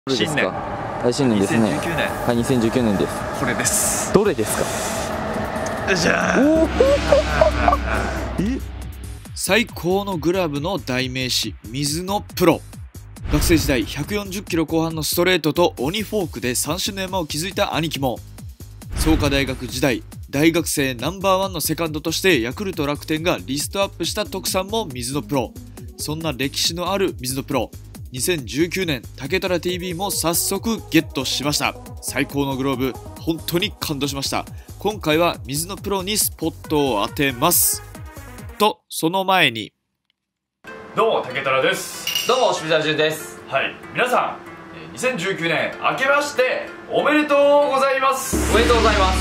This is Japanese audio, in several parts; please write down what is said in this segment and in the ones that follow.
新年。 新年ですね。 2019年。 はい、2019年です。 これです。 どれですか。 じゃあ。 最高のグラブの代名詞、水のプロ。学生時代140キロ後半のストレートと鬼フォークで三種の山を築いた兄貴も、創価大学時代大学生ナンバーワンのセカンドとしてヤクルト楽天がリストアップした徳さんも水のプロ。そんな歴史のある水のプロ、2019年竹虎 TV も早速ゲットしました。最高のグローブ、本当に感動しました。今回は水のプロにスポットを当てますと、その前に、 どうも竹虎です。 どうも、清水淳です。 はい、皆さん2019年明けましておめでとうございます。 おめでとうございます。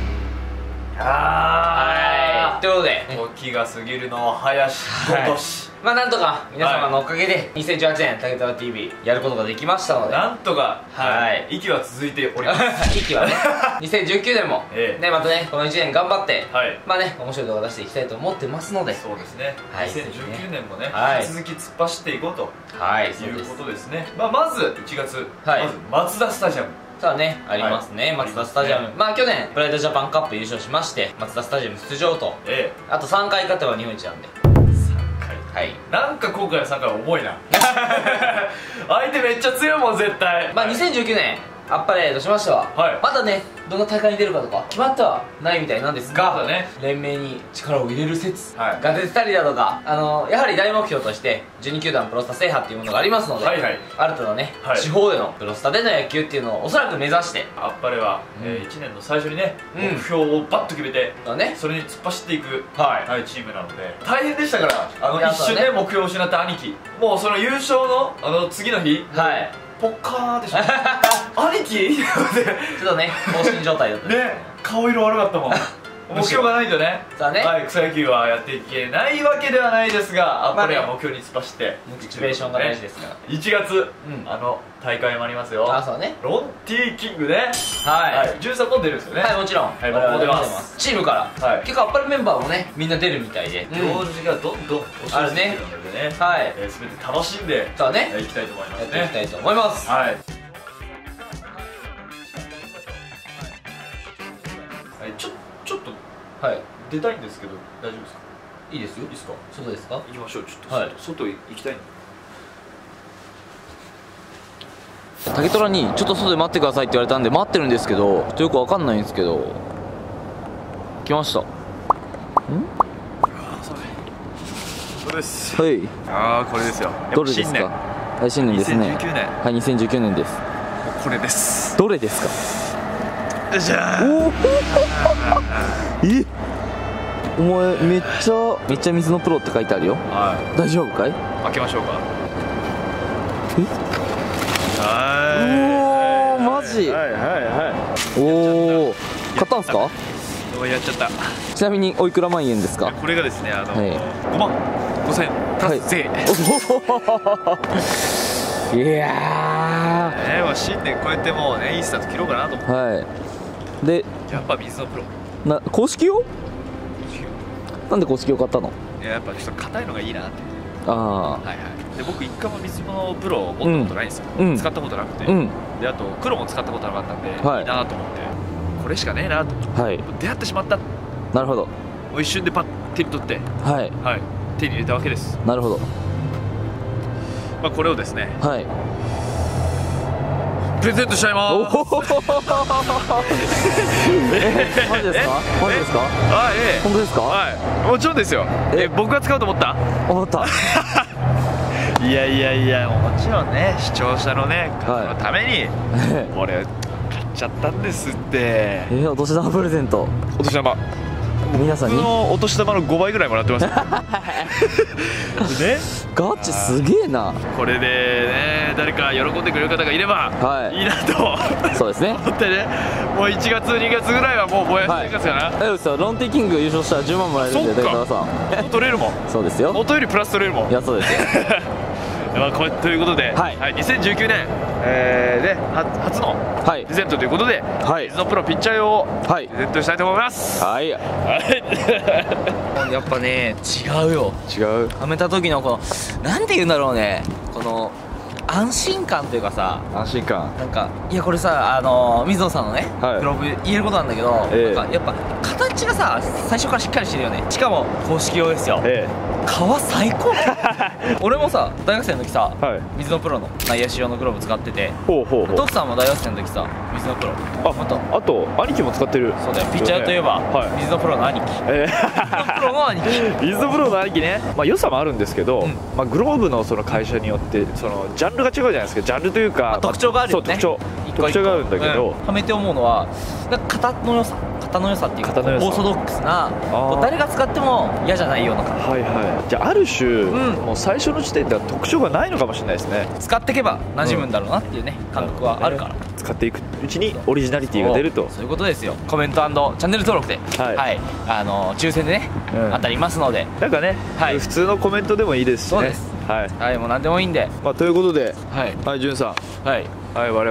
はい、 ということで、 時が過ぎるのは早し今年、 まあなんとか皆様のおかげで2018年竹虎 TV やることができましたので、 なんとか、 はい息は続いております息はね2019年もええね、またねこの1年頑張ってはいまあね面白い動画出していきたいと思ってますので、 そうですね、 はい 2019年もね、 はい引き続き突っ走っていこうとはい、そういうですことですね。まず1月、 はいまずマツダスタジアム。 さあね、ありますね、 はいマツダスタジアム。まあ去年プライドジャパンカップ優勝しましてマツダスタジアム出場と、 えあと3回勝てば日本一なんで、 え、3回、 はい、 なんか今回の3回は重いな相手めっちゃ強いもん絶対。 まあ2019年アッパレードしましては、 はいまだねどの大会に出るかとか決まってはないみたいなんですが、 まだね連盟に力を入れる説はいが出てたりだとか、やはり大目標として12球団プロスタ制覇っていうものがありますので、 はいはい、 ある程度ね、 はい地方でのプロスタでの野球っていうのをおそらく目指してあっぱれは、 うん 1年の最初にね、 うん目標をバッと決めてね、 それに突っ走っていく、 はいチームなので大変でしたから、 いや一瞬で目標を失った兄貴、もうその優勝の次の日、 はいポッカーでしょ兄貴ちょっとね放心状態だったんですけどね、顔色悪かったもん目標がないとね、 さあねはい、草野球はやっていけないわけではないですが、あっぱれは目標に突っ走ってモチベーションが大事ですから、 1月、 うん大会もありますよ。 あ、そうね、 ロンティーキングね、 はい 13本出るんですよね。 はい、もちろん、 はい、 我々 僕も出ま見てますす。チームから、 はい結構アッパレメンバーもねみんな出るみたいで、 行事がどんどん押し寄せてくるのでね、 はい全て楽しんでさあねいきたいと思いますやっていきたね。 いと思います。 はいちょっとはい、 出たいんですけど大丈夫ですか。 いいですよ。 いいですか。 外ですか。 行きましょう。ちょっと、 はい外行きたいの。 竹虎にちょっと外で待ってくださいって言われたんで待ってるんですけど、ちょっとよくわかんないんですけど、来ました。 そうです。 はい。 これですよ。 どれですか。はい、新年ですね。 2019年。 はい、2019年です。 これです。 どれですか。 じゃあ。 お前めっちゃ水のプロって書いてあるよ。 は大丈夫かい。 い。開けましょうか。 おはお、マジ。 はおお、買ったんすか。 い。やっちゃった。 ちなみにおいくら万円ですか。 これがですね、 い 5万5,000円プラス税。 いやもう新年超えてもうね、いいスタート切ろうかなと思って。 ー、はい。で、 やっぱ水のプロ。 公式用。なんで公式用買ったの。 いや、やっぱちょっと硬いのがいいなって。 あはいはい。で、僕一回も水のプロを持ったことないんですよ。 うん使ったことなくて。 あ、うん、 で、あと黒も使ったことなかったんで、 はいいいなと思って。これしかねえなと思って。 はい、 出会ってしまった。もなるほど。 う一瞬でパッ手に取って、 はい、 はい、手に入れたわけです。 なるほど。 これをですね、 はい。 プレゼントしちゃいまおお。 す。 マジですか。マジですか。 はい、 本当ですか。 はい、もちろんですよ。僕が使うと思った？ 思った。 いやもちろんね、視聴者のね方のために俺買っちゃったんですって。 お年玉プレゼント。 お年玉、 皆さんに。 普通のお年玉の5倍ぐらいもらってます。でね、 ガチすげえな。 これでね、誰か喜んでくれる方がいればはいいいなとそうですね。 思ってね、もう1月2月ぐらいはもうぼやしていかすかな。 大丈夫ですよ。ロンティキング優勝したら10万もらえるんで、 そっか竹虎さん。 取れるもん。 そうですよ。 音よりプラス取れるもん。 いや、そうですよ。 ということで、 はい 2019年、で初のはいプレゼントということで、 はい水のプロピッチャー用をはいプレゼントしたいと思います。 はい。 やっぱね違うよ。 違う。 はめた時のこのなんて言うんだろうね、この安心感というかさ、 安心感。 なんかいやこれさ水野さんのね、 はいグローブ言えることなんだけど、 ええなんかやっぱ形がさ最初からしっかりしてるよね。しかも公式用ですよ。革最高俺もさ大学生の時さ、 はい水野プロの内野仕様のグローブ使ってて、 ほうほうほう。 トクさんも大学生の時さ水野プロ、 あと兄貴も使ってる。 そうだよ、ピッチャーといえば、 はい水野プロの兄貴、水野プロの兄貴水野プロの兄貴ね、まあ良さもあるんですけど、まあグローブのその会社によってそのジャンルが違うじゃないですか。ジャンルというか、 特徴があるよね。 そう特徴があるんだけど、 はめて思うのはなんか型の良さっていうか、オ型の良さーソドックスな、こう誰が使っても嫌じゃないような感じ。 はいはい。じゃあある種、もう最初の時点では特徴がないのかもしれないですね。 使っていけば馴染むんだろうなっていうね、感覚はあるから、 使っていくうちにオリジナリティが出ると。 そういうことですよ。コメント&チャンネル登録で、はい抽選でね、当たりますので、 なんかね、 はい普通のコメントでもいいですしね。 そうです。 はい、 もう何でもいいんで、 ということで、 はい、 じゅんさん、 はい、 我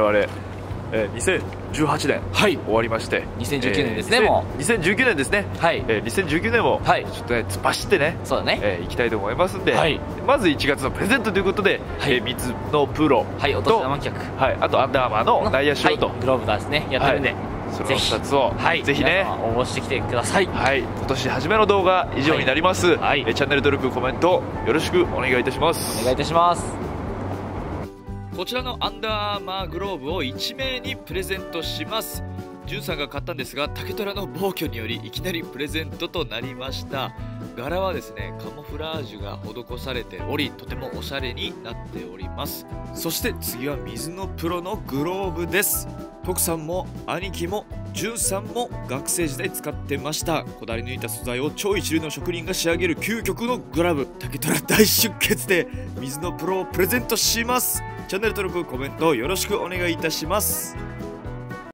々、2018年、終わりまして、 2019年ですね、もう 2019年ですね。2019年も、ちょっとね突っ走ってね、 そうだね、 行きたいと思いますんで、まず1月のプレゼントということで、水のプロと、 お年玉企画、 あとアンダーアーマーの内野仕様と、 グローブがですねやってるんで、 その2つをぜひね応募してきてください。 今年初めの動画以上になります。チャンネル登録、コメントよろしくお願いいたします。 お願いいたします。 こちらのアンダーアーマーグローブを1名にプレゼントします。ジュンさんが買ったんですが、竹虎の暴挙によりいきなりプレゼントとなりました。柄はですね、カモフラージュが施されており、とてもおしゃれになっております。そして次は水のプロのグローブです。徳さんも兄貴もジュンさんも学生時代使ってました。こだわり抜いた素材を超一流の職人が仕上げる究極のグラブ、竹虎大出血で水のプロをプレゼントします。チャンネル登録、コメントよろしくお願いいたします。